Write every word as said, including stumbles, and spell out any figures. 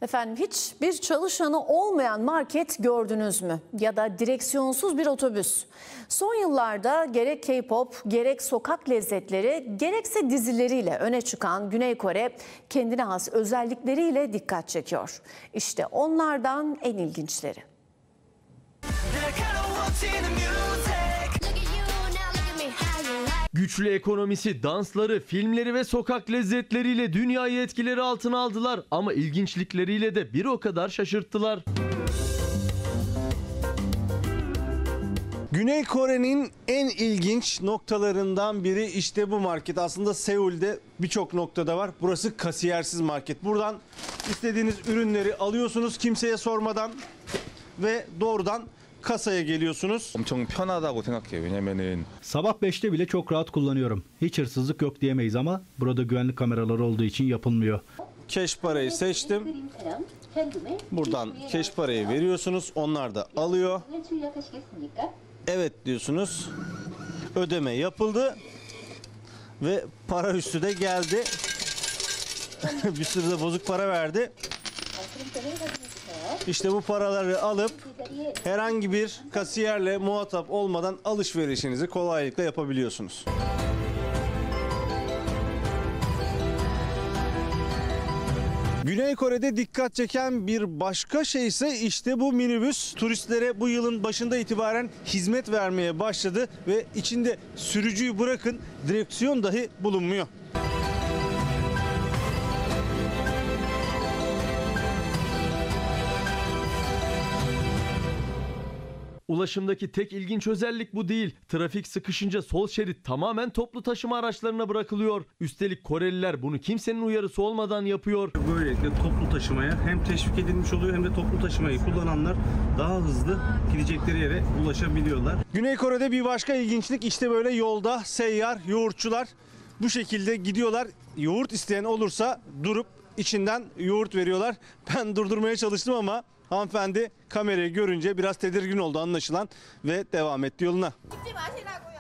Efendim hiç bir çalışanı olmayan market gördünüz mü? Ya da direksiyonsuz bir otobüs. Son yıllarda gerek K-pop, gerek sokak lezzetleri, gerekse dizileriyle öne çıkan Güney Kore kendine has özellikleriyle dikkat çekiyor. İşte onlardan en ilginçleri. Güçlü ekonomisi, dansları, filmleri ve sokak lezzetleriyle dünyayı etkileri altına aldılar ama ilginçlikleriyle de bir o kadar şaşırttılar. Güney Kore'nin en ilginç noktalarından biri işte bu market. Aslında Seul'de birçok noktada var. Burası kasiyersiz market. Buradan istediğiniz ürünleri alıyorsunuz kimseye sormadan ve doğrudan kasaya geliyorsunuz. 엄청 편하다고 생각해요. 왜냐면은 Sabah beşte bile çok rahat kullanıyorum. Hiç hırsızlık yok diyemeyiz ama burada güvenlik kameraları olduğu için yapılmıyor. Keş parayı seçtim. Buradan keş parayı veriyorsunuz. Onlar da alıyor. Evet diyorsunuz. Ödeme yapıldı. Ve para üstü de geldi. Bir sürü de bozuk para verdi. İşte bu paraları alıp herhangi bir kasiyerle muhatap olmadan alışverişinizi kolaylıkla yapabiliyorsunuz. Güney Kore'de dikkat çeken bir başka şey ise işte bu minibüs. Turistlere bu yılın başında itibaren hizmet vermeye başladı ve içinde sürücüyü bırakın direksiyon dahi bulunmuyor. Ulaşımdaki tek ilginç özellik bu değil. Trafik sıkışınca sol şerit tamamen toplu taşıma araçlarına bırakılıyor. Üstelik Koreliler bunu kimsenin uyarısı olmadan yapıyor. Böylelikle toplu taşımaya hem teşvik edilmiş oluyor hem de toplu taşımayı kullananlar daha hızlı gidecekleri yere ulaşabiliyorlar. Güney Kore'de bir başka ilginçlik işte böyle yolda seyyar yoğurtçular bu şekilde gidiyorlar. Yoğurt isteyen olursa durup içinden yoğurt veriyorlar. Ben durdurmaya çalıştım ama hanımefendi kamerayı görünce biraz tedirgin oldu anlaşılan ve devam etti yoluna.